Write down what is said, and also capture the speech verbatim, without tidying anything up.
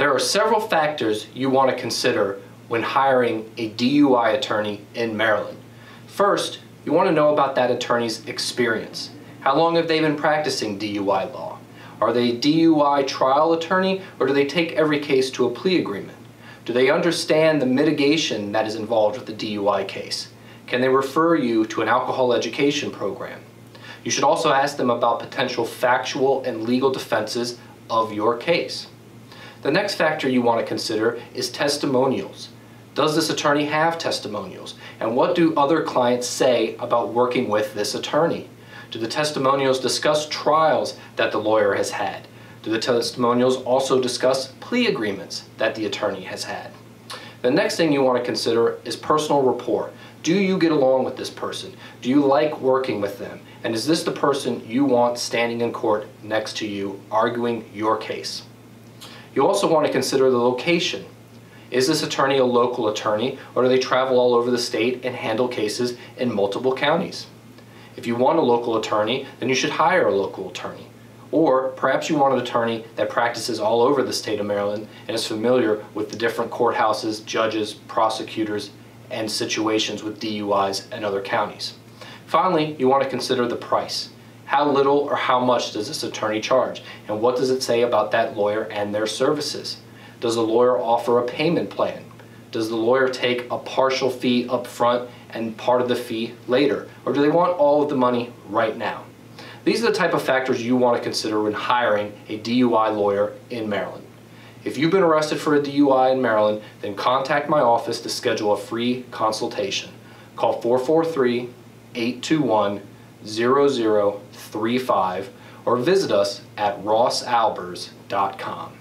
There are several factors you want to consider when hiring a D U I attorney in Maryland. First, you want to know about that attorney's experience. How long have they been practicing D U I law? Are they a D U I trial attorney, or do they take every case to a plea agreement? Do they understand the mitigation that is involved with the D U I case? Can they refer you to an alcohol education program? You should also ask them about potential factual and legal defenses of your case. The next factor you want to consider is testimonials. Does this attorney have testimonials? And what do other clients say about working with this attorney? Do the testimonials discuss trials that the lawyer has had? Do the testimonials also discuss plea agreements that the attorney has had? The next thing you want to consider is personal rapport. Do you get along with this person? Do you like working with them? And is this the person you want standing in court next to you arguing your case? You also want to consider the location. Is this attorney a local attorney, or do they travel all over the state and handle cases in multiple counties? If you want a local attorney, then you should hire a local attorney. Or perhaps you want an attorney that practices all over the state of Maryland and is familiar with the different courthouses, judges, prosecutors, and situations with D U Is and other counties. Finally, you want to consider the price. How little or how much does this attorney charge? And what does it say about that lawyer and their services? Does the lawyer offer a payment plan? Does the lawyer take a partial fee up front and part of the fee later? Or do they want all of the money right now? These are the type of factors you want to consider when hiring a D U I lawyer in Maryland. If you've been arrested for a D U I in Maryland, then contact my office to schedule a free consultation. Call four four three, eight two one, zero zero three five or visit us at ross albers dot com.